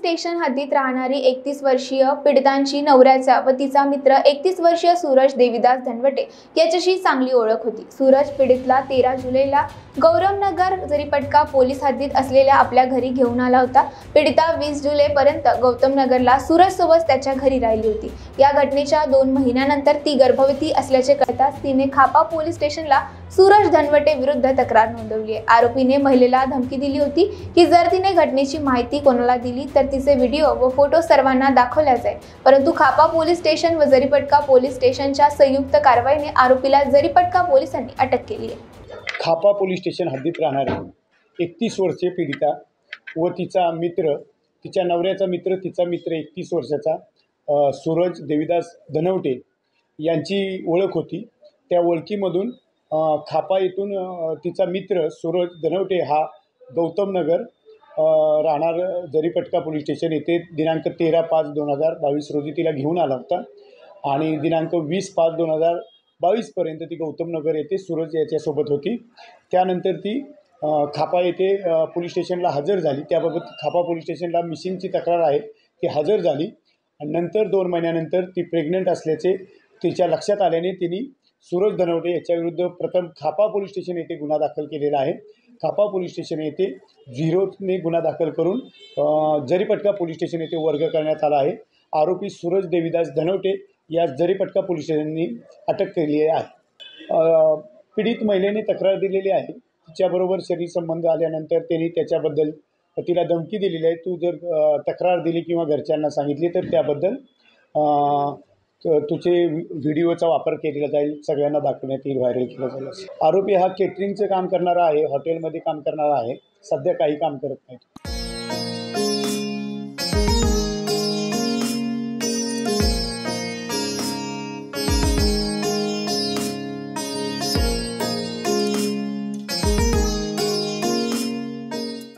Station हद्दीत राहणारी 31 वर्षीय पीडितांची नवऱ्याचा व तिचा मित्र 31 वर्षीय सूरज देवीदास धनवटे याच्याशी चांगली ओळख होती। सूरज पीडितला 13 जुलैला गौरवनगर जरीपटका पोलीस हद्दीत असलेल्या आपल्या घरी घेऊन आला होता। पीडिता 20 जुलैपर्यंत गौतमनगरला सूरज सोबत त्याच्या घरी राहिली होती। या घटनेच्या 2 महिन्यानंतर ती गर्भवती असल्याचे कळताच तिने खापा पोलीस स्टेशनला सूरज धनवटे विरुद्ध तक्रार नोंदवली आहे। आरोपीने महिलेला धमकी दिली होती की जर तिने घटनेची माहिती कोणाला दिली तर तिचे व्हिडिओ व फोटो सर्वांना दाखवल्या जाईल। परंतु खापा पोलीस स्टेशन व जरीपटका पोलीस स्टेशनच्या संयुक्त कारवाईने आरोपीला जरीपटका पोलिसांनी अटक केली आहे। खापा पोलीस स्टेशन हद्दीत राहणारी 31 वर्षीय पीडिता व तिचा मित्र, तिच्या नवऱ्याचा मित्र, तिचा मित्र 31 वर्षाचा सूरज देवीदास धनवटे यांची ओळख होती। त्या ओळखीमधून खापा येथून तिचा मित्र सूरज धनवटे हा गौतमनगर राहणार जरीपटका पोलीस स्टेशन येथे दिनांक 13/5/2022 रोजी तिला घेऊन आला होता आणि दिनांक 20/5/2022 पर्यंत ती गौतमनगर येथे सूरज याच्यासोबत होती। त्यानंतर ती खापा येथे पोलीस स्टेशनला हजर झाली। त्याबाबत खापा पोलीस स्टेशनला मिसिंगची तक्रार आहे, ती हजर झाली आणि नंतर 2 महिन्यानंतर ती प्रेग्नंट असल्याचे तिच्या लक्षात आल्याने तिने सूरज धनवटे याच्याविरुद्ध प्रथम खापा पोलीस स्टेशन येथे गुन्हा दाखल केलेला आहे। खापा पोलीस स्टेशन येथे 0ने गुन्हा दाखल करून जरीपटका पोलीस स्टेशन येथे वर्ग करण्यात आला आहे। आरोपी सूरज देवीदास धनवटे या जरीपटका पोलीस स्टेशननी अटक केली आहे। पीडित महिलेने तक्रार दिलेली आहे। तिच्याबरोबर शरीर संबंध आल्यानंतर त्यांनी त्याच्याबद्दल तिला धमकी दिलेली आहे, तू जर तक्रार दिली किंवा घरच्यांना सांगितली तर त्याबद्दल तुझे व्हिडिओचा वापर केला जाईल, सगळ्यांना दाखवण्यात येईल, व्हायरल केला जाईल। आरोपी हा केटरिंगचं काम करणारा आहे, हॉटेलमध्ये काम करणारा आहे, सध्या काही काम करत नाही।